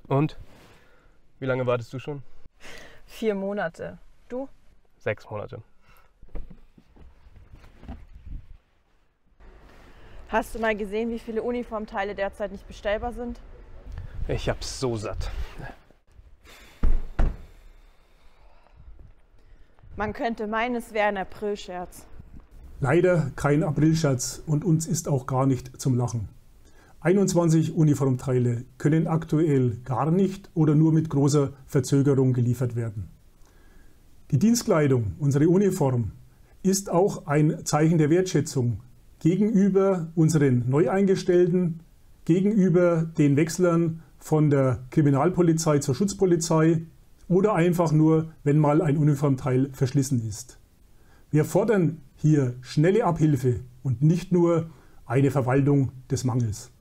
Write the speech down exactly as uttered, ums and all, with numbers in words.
Und? Wie lange wartest du schon? Vier Monate. Du? Sechs Monate. Hast du mal gesehen, wie viele Uniformteile derzeit nicht bestellbar sind? Ich hab's so satt. Man könnte meinen, es wäre ein Aprilscherz. Leider kein Aprilscherz und uns ist auch gar nicht zum Lachen. einundzwanzig Uniformteile können aktuell gar nicht oder nur mit großer Verzögerung geliefert werden. Die Dienstkleidung, unsere Uniform, ist auch ein Zeichen der Wertschätzung gegenüber unseren Neueingestellten, gegenüber den Wechslern von der Kriminalpolizei zur Schutzpolizei oder einfach nur, wenn mal ein Uniformteil verschlissen ist. Wir fordern hier schnelle Abhilfe und nicht nur eine Verwaltung des Mangels.